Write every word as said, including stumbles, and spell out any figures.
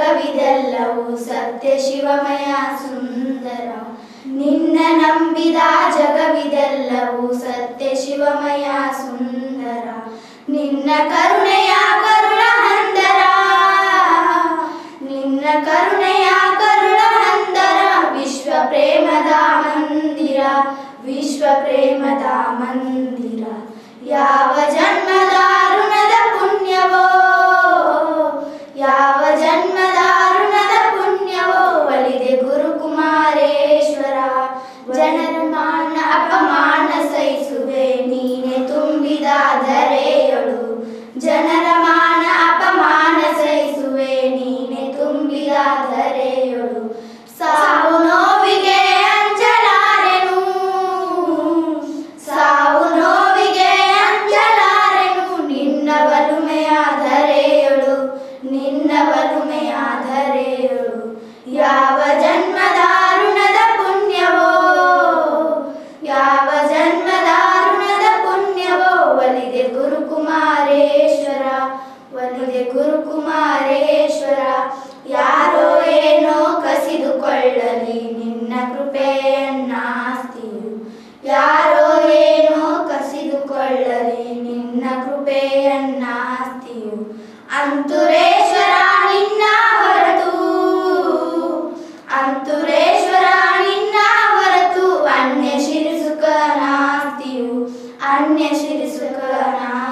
ಜಗವಿದೆಲ್ಲವೂ ಸತ್ಯ ಶಿವಮಯ ಸುಂದರ. ನಿನ್ನ ನಂಬಿದ ಜಗವಿದೆಲ್ಲವೂ ಸತ್ಯ ಶಿವಮಯ ಸುಂದರ. ನಿನ್ನ ಕರುಣೆಯ ಕರುಣ ಹಂದರ, ನಿನ್ನ ಕರುಣೆಯ ಕರುಣ ಹಂದರ. ವಿಶ್ವ ಪ್ರೇಮದ ಮಂದಿರ, ವಿಶ್ವ ಪ್ರೇಮದ ಮಂದಿರ. ಯಾವ ಜನ್ಮದ ಋಣದ ಪುಣ್ಯವೋ, ಯಾವ ಜನ್ಮದ ಋಣದ ಪುಣ್ಯವೋ ಒಲಿದೆ ಗುರುಕುಮಾರೇಶ್ವರ. ಜನರ ಮಾನ ಅಪಮಾನ ಸಹಿಸುವೆ ನೀನೆ ತುಂಬಿದ ಧರೆಯೊಳು. ಜನರ ಮಾನ ಅಪಮಾನ ಸಹಿಸುವೆ ನೀನೆ ತುಂಬಿದ ಧರೆಯೊಳು. ಸಾವು ನೋವಿಗೆ ಅಂಜಲಾರೆನು, ಸಾವು ನೋವಿಗೆ ಅಂಜಲಾರೆನು. ನಿನ್ನ ಒಲುಮೆಯ ಧರೆಯೊಳು, ನಿನ್ನ ಒಲುಮೆಯ ಧರೆಯೊಳು. ಯಾವ ಜನ್ಮದ ಋಣದ ಪುಣ್ಯವೋ, ಯಾವ ಜನ್ಮದ ಋಣದ ಪುಣ್ಯವೋ ಒಲಿದೆ ಗುರುಕುಮಾರೇಶ್ವರ, ಒಲಿದೆ ಗುರುಕುಮಾರೇಶ್ವರ. ಯಾರೋ ಏನೋ ಕಸಿದುಕೊಳ್ಳಲಿ ನಿನ್ನ ಕೃಪೆಯನ್ನಾಸ್ತಿಯು. ಯಾರೋ ಏನೋ ಕಸಿದುಕೊಳ್ಳಲಿ ನಿನ್ನ ಕೃಪೆಯನ್ನಾಸ್ತಿಯು. ಅಂತುರೇಶ್ವರ ನಿನ್ನ ಹೊರತು, ಅಂತುರೇಶ್ವರ ನಿನ್ನ ಹೊರತು ಅನ್ಯ ಶಿರಿಸುಖನಾಸ್ತಿಯು, ಅನ್ಯ ಶಿರಿಸುಖನಾಸ್ತಿಯು.